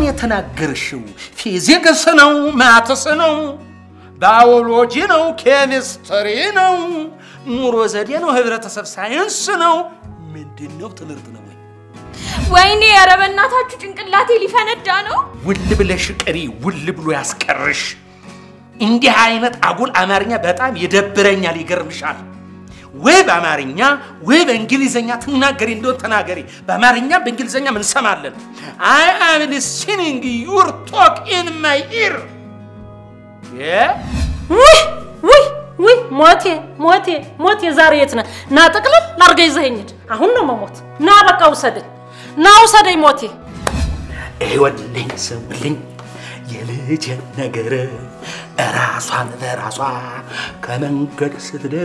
አሁን የተናገርሽው ፊዚክስ ነው ማትስ ነው ባዮሎጂ ነው ኬሚስትሪ ነው ኑሮ ዘዴ ነው ህብረተሰብ ሳይንስ ነው ምንድነው ትምህርት ነው ወይኔ ኧረ በእናታችሁ ጭንቅላቴ ሊፈነዳ ነው ውል ብለሽ ቀሪ ውል ብሎ ያስቀርሽ እንዲህ አይነት አጉል አማርኛ በጣም ይደብረኛል ይገርምሻል ወይ በአማርኛ ወይ በእንግሊዘኛ ትናገሪ እንደው ተናገሪ በአማርኛ በእንግሊዘኛ ምን ሰማለን I am listening your talk in my ear ውይ ሞቴ ዛሬ የት ነህ ና ጠቅለል ላርገ ይዘኸኝ አሁን ነው መሞት ና በቃ ውሰደኝ ሞቴ ይወልኝ ሰውልኝ የልጅ ነገር ራሷን በራሷ ከመንገድ ስትደር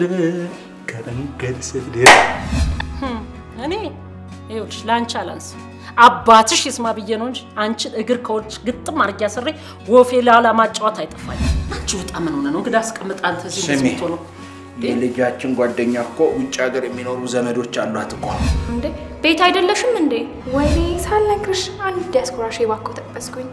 እኔ ይኸውልሽ ላንቺ አላንስ አባትሽ ይስማ ብዬ ነው እንጂ አንቺን እግር ከወልች ግጥም አርጊ ያሰረኝ ወፌ ላላ ማጫወት አይጠፋኝ አንቺ በጣም ምን ሆነ ነው እንግዳ አስቀምጣ አንተ እዚህ ዝምቶ ነው የልጃችን ጓደኛ እኮ ውጭ ሀገር የሚኖሩ ዘመዶች አሏት እኮ እንዴ ቤት አይደለሽም እንዴ ወይኔ ሳልነግርሽ አንድ ዲያስፖራሽ ይባክው ተቀበስኩኝ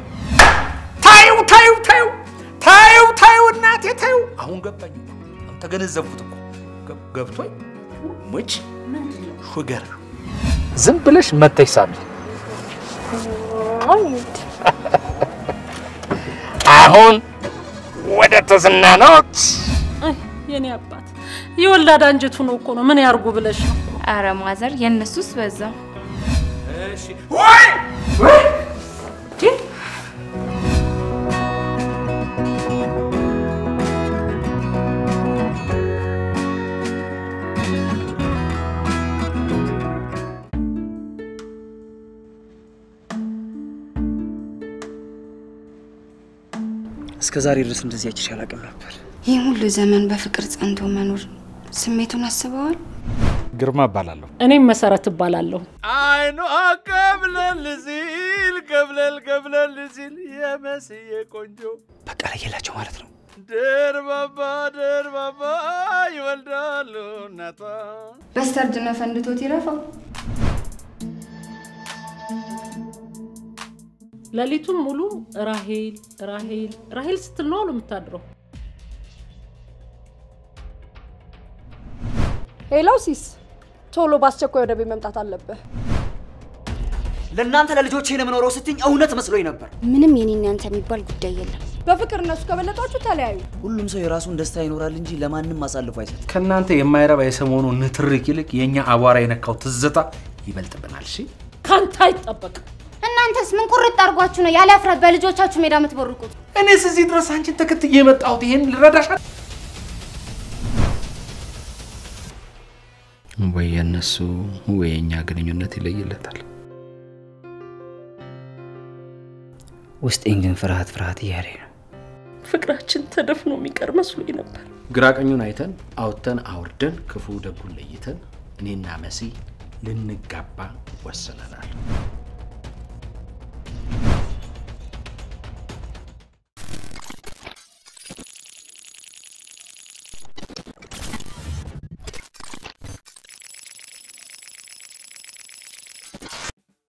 ታዩ እናቴ ታዩ አሁን ገባኝ አሁን ተገነዘብኩት እኮ ገብቶኝ ሙጭ ሹገር ዝም ብለሽ መተሽ ሳሚ አሁን ወደ ተዝናኖት የኔ አባት ይወላድ አንጀቱ ነው እኮ ነው ምን ያርጉ ብለሽ ነው አረ ማዘር የነሱስ በዛ እሺ ወይ እስከዛሬ ድረስ እንደዚህ ያቺ ሻላቀም ነበር ይሄ ሁሉ ዘመን በፍቅር ጸንቶ መኖር ስሜቱን አስበዋል ግርማ ባላለው እኔም መሰረት ባላለው አይኑ አቀብለል ሲል የመስዬ ቆንጆ በቃ ለየላቸው ማለት ነው ደርባባ ይወልዳሉ እናቷ በስተርጅና ፈንድቶት ይረፋው ለሊቱን ሙሉ ራሄል ስትል ነው የምታድረው ሄሎሲስ ቶሎ ባስቸኳይ ወደ ቤት መምጣት አለበት ለእናንተ ለልጆቼ ለመኖረው ስትኝ እውነት መስሎኝ ነበር ምንም የኔና አንተ የሚባል ጉዳይ የለም በፍቅር እነሱ ከበለጣችሁ ተለያዩ ሁሉም ሰው የራሱን ደስታ ይኖራል እንጂ ለማንንም አሳልፎ አይሰጥም ከናንተ የማይረባ የሰሞኑ ንትርክ ይልቅ የኛ አቧራ የነካው ትዝታ ይበልጥብናል እሺ ካንተ አይጠበቅ እናንተስ ምን ቁርጥ አርጓችሁ ነው ያለ አፍራት በልጆቻችሁ ሜዳ የምትቦርቁት እኔስ እዚህ ድረስ አንቺን ተከትዬ የመጣሁት ይሄን ልረዳሽ ወይ የነሱ ወይ የኛ ግንኙነት ይለይለታል ውስጤን ግን ፍርሃት እያለኝ ነው ፍቅራችን ተደፍኖ የሚቀር መስሎኝ ነበር ግራቀኙን አይተን አውጥተን አውርደን ክፉ ደጉን ለይተን እኔና መሲ ልንጋባ ወሰነናል